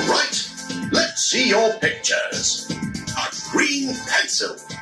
Right, let's see your pictures. A green pencil.